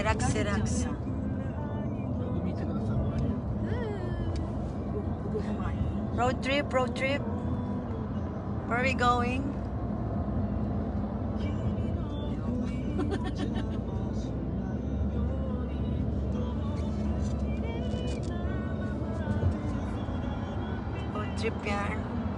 relax, relax. Road trip, road trip. Where are we going? Road trip yan.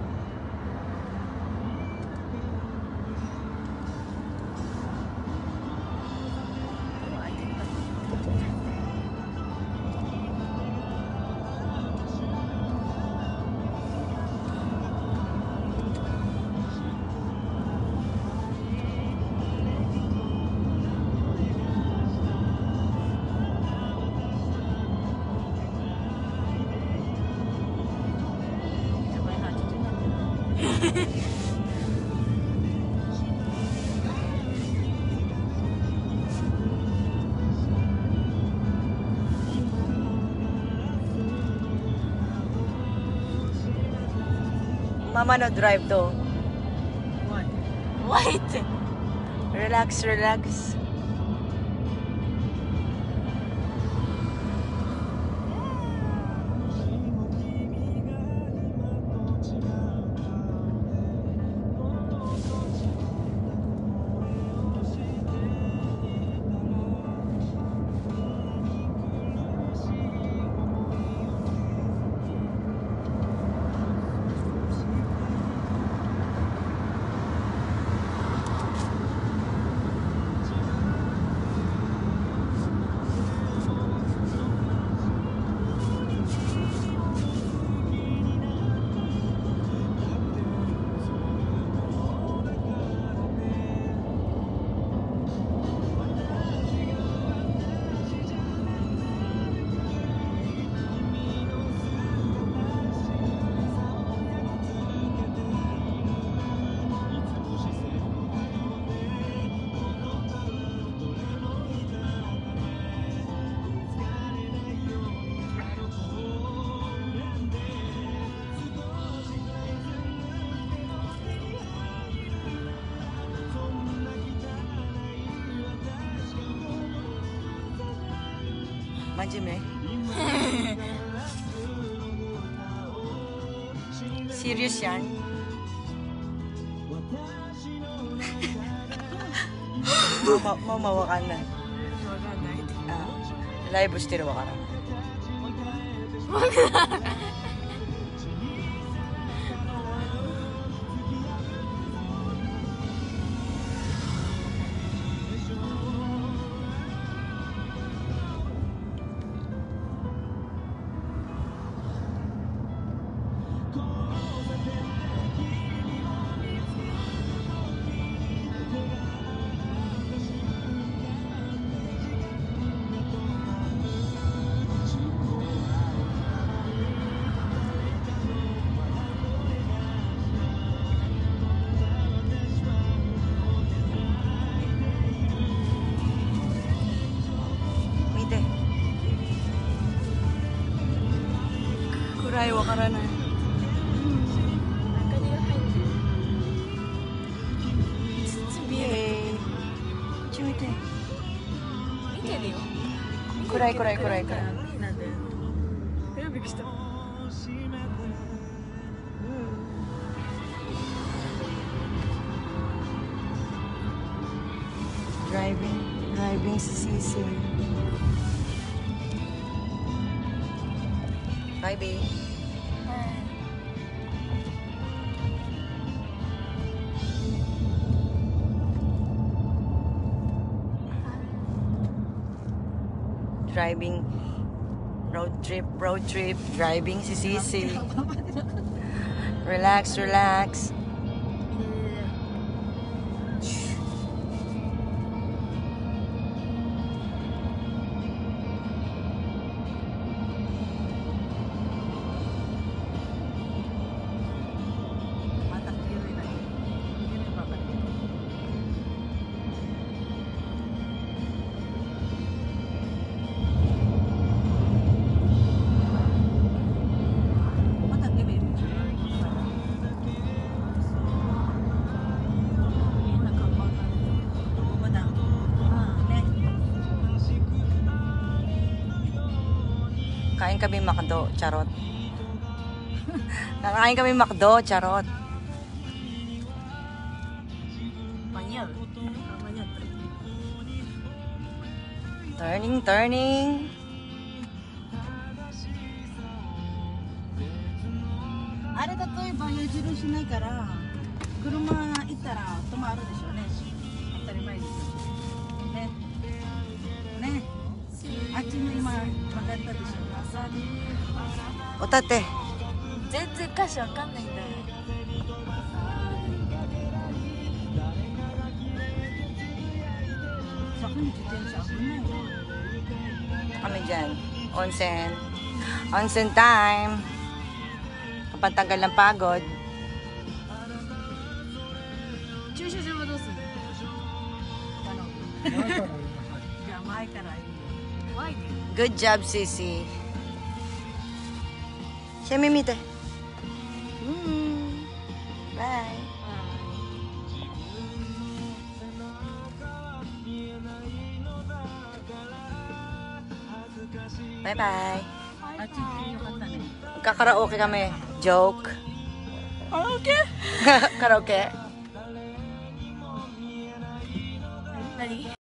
Mama no drive to. What? Wait. Relax, relax. Majime. Serious yan? Mamaわかんない。ライブしてるわからん。くらいわからない。見て。 見てるよ。 暗い暗い暗い暗い。 なんで？びっくりした。 Driving CC. Hi, B. Driving road trip, driving si Sisi. Relax, relax. Kain kami McDo, charot. Nakain kami McDo, charot. 間に合う？あ、間に合った。 Turning, turning. あれ例えば矢印ないから車行ったら止まるでしょうね。当たり前ですよね。ね。あっちに今曲がったでしょ。 おたて。 全然歌詞わかんないんだよ。 そこに自転車危ないよ。 Kami dyan. Onsen. Onsen time. Kapantanggal ng pagod. 駐車場はどうするの？ じゃあ前からいいよ。 ワイで。 Good job, Sissy. Siya mimite. Bye. Bye-bye. あっち行ってよかったね。 Magkakaraoke kami. Joke. Karaoke? Karaoke. 何？